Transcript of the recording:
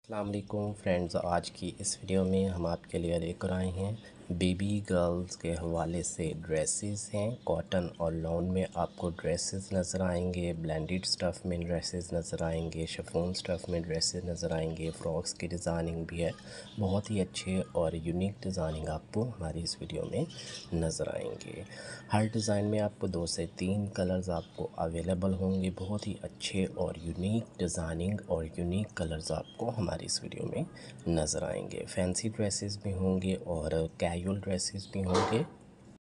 अस्सलाम वालेकुम फ्रेंड्स, आज की इस वीडियो में हम आपके लिए लेकर आए हैं बेबी गर्ल्स के हवाले से ड्रेसेस हैं। कॉटन और लॉन में आपको ड्रेसेस नज़र आएंगे, ब्लेंडेड स्टफ़ में ड्रेसेस नज़र आएंगे, शिफॉन स्टफ़ में ड्रेसेस नज़र आएंगे। फ़्रॉक्स की डिज़ाइनिंग भी है, बहुत ही अच्छे और यूनिक डिज़ाइनिंग आपको हमारी इस वीडियो में नज़र आएंगे। हर डिज़ाइन में आपको 2 से 3 कलर्स आपको अवेलेबल होंगे। बहुत ही अच्छे और यूनिक डिज़ाइनिंग और यूनिक कलर्स आपको हमारी इस वीडियो में नज़र आएंगे। फैंसी ड्रेसेस भी होंगे और कैजुअल ड्रेसेस भी होंगे।